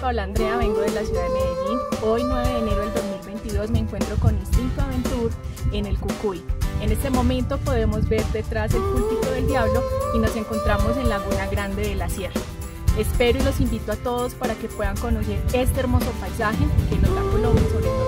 Paula Andrea, vengo de la ciudad de Medellín. Hoy, 9 de enero del 2022, me encuentro con Instinto Aventure en el Cucuy. En este momento podemos ver detrás el púlpito del diablo y nos encontramos en Laguna Grande de la Sierra. Espero y los invito a todos para que puedan conocer este hermoso paisaje que nos da Colombia, sobre todo.